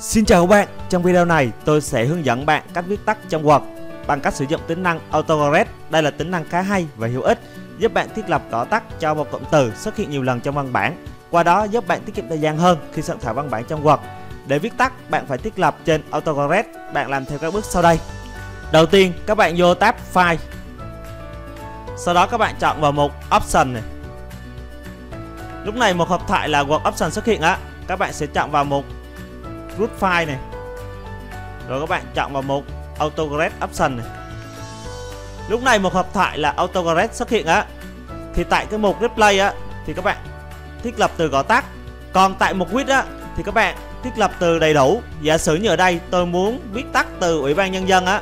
Xin chào các bạn, trong video này tôi sẽ hướng dẫn bạn cách viết tắt trong Word bằng cách sử dụng tính năng Autocorrect. Đây là tính năng khá hay và hữu ích, giúp bạn thiết lập gõ tắt cho một cụm từ xuất hiện nhiều lần trong văn bản. Qua đó giúp bạn tiết kiệm thời gian hơn khi soạn thảo văn bản trong Word. Để viết tắt, bạn phải thiết lập trên Autocorrect. Bạn làm theo các bước sau đây. Đầu tiên, các bạn vô tab File. Sau đó các bạn chọn vào mục Option này. Lúc này một hộp thoại là Word Option xuất hiện á. Các bạn sẽ chọn vào mục Root File này. Rồi các bạn chọn vào mục Autocorrect Option này. Lúc này một hộp thoại là Autocorrect xuất hiện á. Thì tại cái mục Replay á thì các bạn thiết lập từ gõ tắt. Còn tại mục With á thì các bạn thiết lập từ đầy đủ. Giả sử như ở đây tôi muốn viết tắt từ Ủy ban Nhân dân á,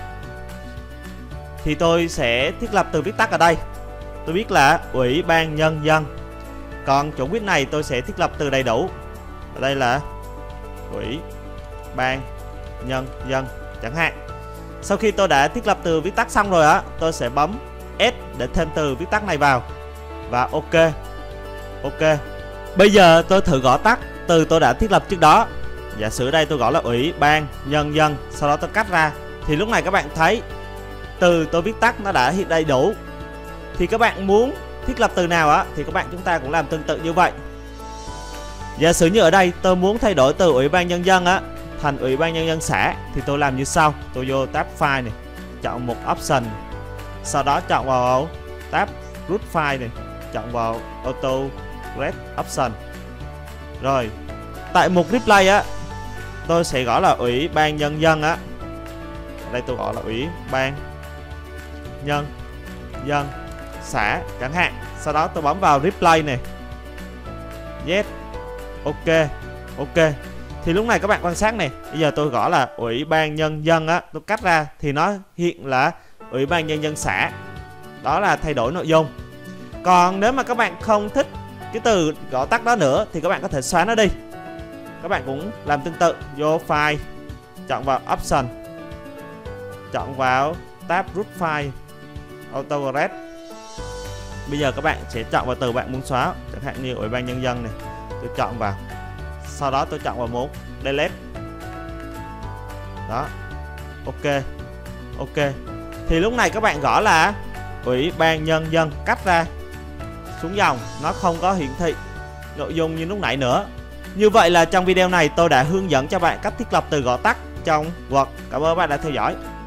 thì tôi sẽ thiết lập từ viết tắt ở đây. Tôi viết là Ủy ban Nhân dân. Còn chỗ With này tôi sẽ thiết lập từ đầy đủ. Ở đây là Ủy ban Nhân dân chẳng hạn. Sau khi tôi đã thiết lập từ viết tắt xong rồi á, tôi sẽ bấm S để thêm từ viết tắt này vào và OK. OK. Bây giờ tôi thử gõ tắt từ tôi đã thiết lập trước đó. Giả sử đây tôi gõ là Ủy ban Nhân dân, sau đó tôi cắt ra, thì lúc này các bạn thấy từ tôi viết tắt nó đã hiện đầy đủ. Thì các bạn muốn thiết lập từ nào á thì chúng ta cũng làm tương tự như vậy. Giả sử như ở đây tôi muốn thay đổi từ Ủy ban Nhân dân á thành Ủy ban Nhân dân xã thì tôi làm như sau. Tôi vô tab File này, chọn một Option, sau đó chọn vào tab Root File này, chọn vào Autocorrect Option. Rồi tại mục Replay á tôi sẽ gõ là Ủy ban Nhân dân á. Ở đây tôi gõ là Ủy ban Nhân dân xã chẳng hạn. Sau đó tôi bấm vào Replay này. Yes. OK. OK. Thì lúc này các bạn quan sát này, bây giờ tôi gõ là Ủy ban Nhân dân á, tôi cắt ra thì nó hiện là Ủy ban Nhân dân xã. Đó là thay đổi nội dung. Còn nếu mà các bạn không thích cái từ gõ tắt đó nữa thì các bạn có thể xóa nó đi. Các bạn cũng làm tương tự, vô File, chọn vào Option, chọn vào tab Root File, Autocorrect. Bây giờ các bạn sẽ chọn vào từ bạn muốn xóa, chẳng hạn như Ủy ban Nhân dân này, tôi chọn vào. Sau đó tôi chọn vào mục Delete. Đó. OK. OK. Thì lúc này các bạn gõ là Ủy ban Nhân dân, cắt ra xuống dòng, nó không có hiển thị nội dung như lúc nãy nữa. Như vậy là trong video này tôi đã hướng dẫn cho bạn cách thiết lập từ gõ tắt trong Word. Cảm ơn các bạn đã theo dõi.